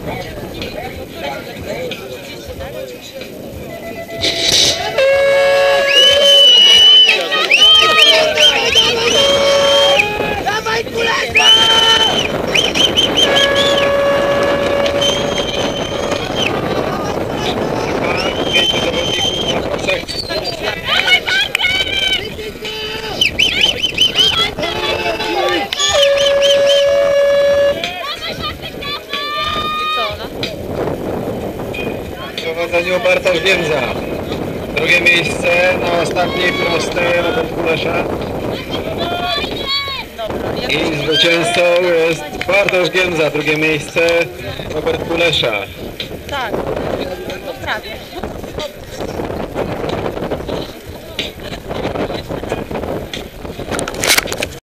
Dawaj kuleka! Pięciu zawodników na pasach. W prowadzeniu Bartosz Giemza. Drugie miejsce na ostatniej prostej Robert Kulesza. I zwycięzcą jest Bartosz Giemza. Drugie miejsce Robert Kulesza. Tak, no prawie.